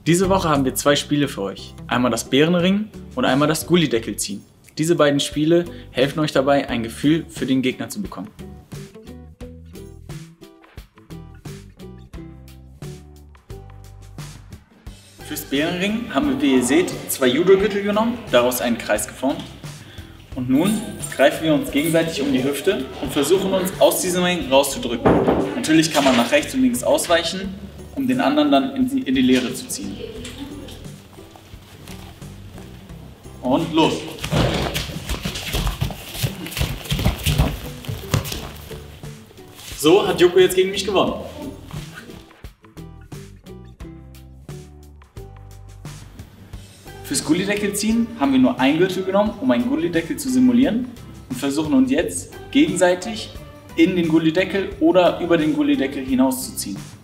Diese Woche haben wir zwei Spiele für euch. Einmal das Bärenring und einmal das Gullideckel ziehen. Diese beiden Spiele helfen euch dabei, ein Gefühl für den Gegner zu bekommen. Fürs Bärenring haben wir, wie ihr seht, zwei Judo-Gürtel genommen, daraus einen Kreis geformt. Und nun greifen wir uns gegenseitig um die Hüfte und versuchen uns aus diesem Ring rauszudrücken. Natürlich kann man nach rechts und links ausweichen, um den anderen dann in die Leere zu ziehen. Und los! So hat Joko jetzt gegen mich gewonnen. Fürs Gullideckel ziehen haben wir nur einen Gürtel genommen, um einen Gullideckel zu simulieren, und versuchen uns jetzt gegenseitig in den Gullideckel oder über den Gullideckel hinauszuziehen.